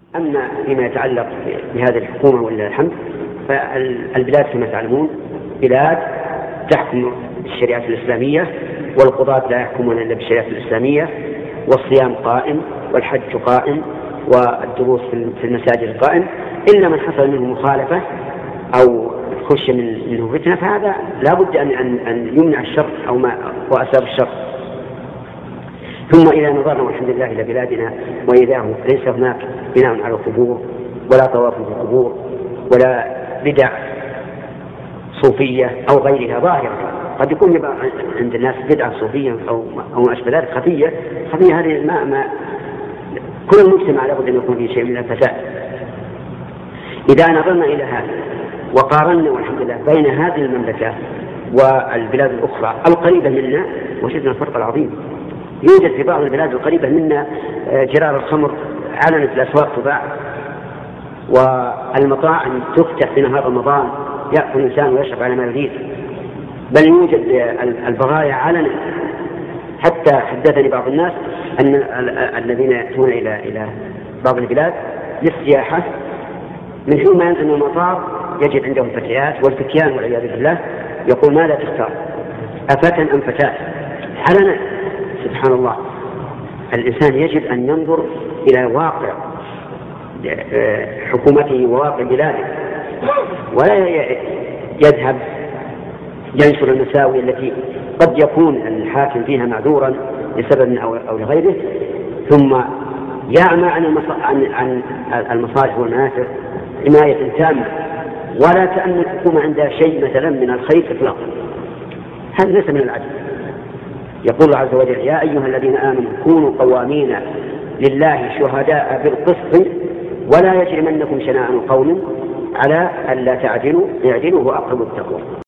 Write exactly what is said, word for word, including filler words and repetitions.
أما فيما يتعلق بهذه الحكومة ولله الحمد، فالبلاد كما تعلمون بلاد تحكم بالشريعة الإسلامية، والقضاة لا يحكمون إلا بالشريعة الإسلامية، والصيام قائم، والحج قائم، والدروس في المساجد قائم، إلا من حصل منه مخالفة أو خش منه فتنة، فهذا لا بد أن أن يمنع الشر أو ما وأسباب الشر. ثم إذا نظرنا والحمد لله إلى بلادنا وإذا ليس هناك بناء على القبور ولا طواف في القبور ولا بدع صوفية أو غيرها ظاهرة، قد يكون عند الناس بدعة صوفية أو أو ما أشبه ذلك خفية، خفية هذه ما ما كل المجتمع لابد أن يكون فيه شيء من الفساد. إذا نظرنا إلى هذا وقارنا والحمد لله بين هذه المملكة والبلاد الأخرى القريبة منا، وجدنا الفرق العظيم. يوجد في بعض البلاد القريبة منا جرار الخمر علنا في الأسواق تباع، والمطاعم تفتح في نهار رمضان يأكل الإنسان ويشرب على ما يريد، بل يوجد البغايا علنا. حتى حدثني بعض الناس أن الذين يأتون إلى إلى بعض البلاد للسياحة من حين ما أن المطار يجد عندهم فتيات والفتيان والعياذ بالله، يقول ماذا تختار أفتى أم فتاة؟ علنا. سبحان الله، الإنسان يجب أن ينظر إلى واقع حكومته وواقع بلاده، ولا يذهب ينشر المساوئ التي قد يكون الحاكم فيها معذورا لسبب أو لغيره، ثم يعمى عن المصالح والمنافع حماية تامة، ولا كأن الحكومة عندها شيء مثلا من الخير إطلاقا. هذا ليس من العدل. يقول الله عز وجل يا أيها الذين آمنوا كونوا قوامين لله شهداء بالقسط ولا يجرمنكم شنآن قوم على ألا تعدلوا اعدلوا وأقربوا التقوى.